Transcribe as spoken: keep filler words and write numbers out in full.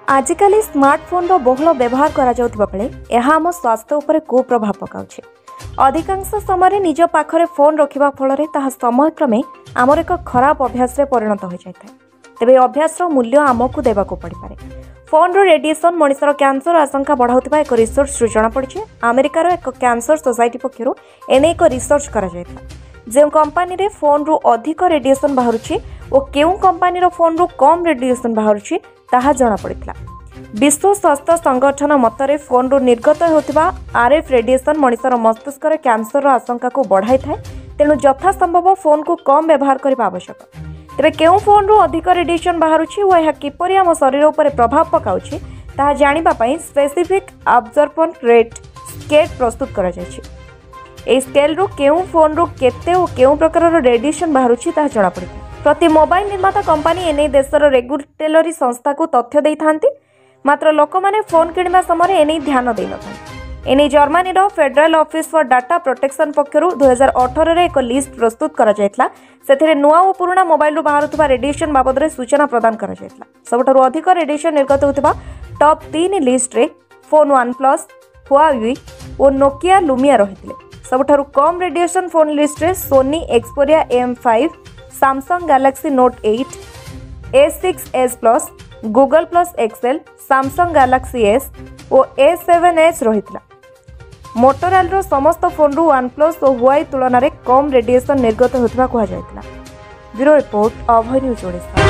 आजिकाली smartphone रो बहुल व्यवहार करा जाउथिबा बेले एहा हम स्वास्थ्य उपरे कुप्रभाव पकाउछे। अधिकांश समय निज पाखरे फोन रखिबा फलरे ताहा समय क्रमे आमर एक खराब अभ्यास रे परिणत हो जायଥାଏ। तेबे अभ्यास रो मूल्य आमकु देबाकु पड़ी पारे। फोन रो रेडिएशन मनुष्यर कैंसर आशंका बढ़ाउथिबा एक रिसर्च सूचना पड़िछे। अमेरिकार एक कैंसर सोसाइटी पक्षरु एने एक रिसर्च करा जायथा। जे कंपनी रे फोन रु अधिक रेडिएशन बाहरुछि ओ केउ कंपनी रो फोन रु कम रेडिएशन बाहरुछि ताहा जना पड़ितला। विश्व स्वास्थ्य संगठन मतरे फोन रु निर्गत होतिबा आरएफ रेडिएशन मनुष्यर मस्तिष्क रे कैंसर रो आशंका को बढ़ाई थाए। तेणु यथा संभव फोन को कम व्यवहार करबा आवश्यक। तेबे केउ फोन रु अधिक रेडिएशन बाहरुछि ओ एहा किपरि हम शरीर उपर प्रभाव पकाउछि ताहा जानिबा पई स्पेसिफिक ऑब्जर्वन रेट स्केल प्रस्तुत करा जायछि। ए स्केल रु केउ फोन रु केते ओ केउ प्रकार रो रेडिएशन बाहरुछि ताहा जणा पड़िଥାଏ। प्रति मोबाइल निर्माता कंपनी एने देशर रेगुलेटरी संस्था को तथ्य देइथांती। मात्र लोक माने फोन किणवा समय एने ध्यान देइ नथांती। एने जर्मनी रो federal office for data protection पक्षरु दो हज़ार अठारह रे एक लिस्ट प्रस्तुत करा जायतला। सेथिरे नुआ ओ पुराना मोबाइल रु बाहरुथबा रेडिएशन बाबद रे सूचना प्रदान करा जायतला। सबठारु अधिक रेडिएशन निर्गत होतबा टॉप तीन लिस्ट रे फोन वन प्लस, हुआवी और नोकिया लुमिया रहितले। सबठारु कम रेडिएशन फोन लिस्ट रे Sony Xperia M five, Samsung Galaxy Note eight, A six S plus, Google plus XL, Samsung Galaxy S और ए सेवन एच रहितला। Motorola रो समस्त phone रु वन प्लस और हुआई तुलना रे कम रेडिएशन निर्गत होतबा कहा जायतला। Bureau report Abhay news Odisha.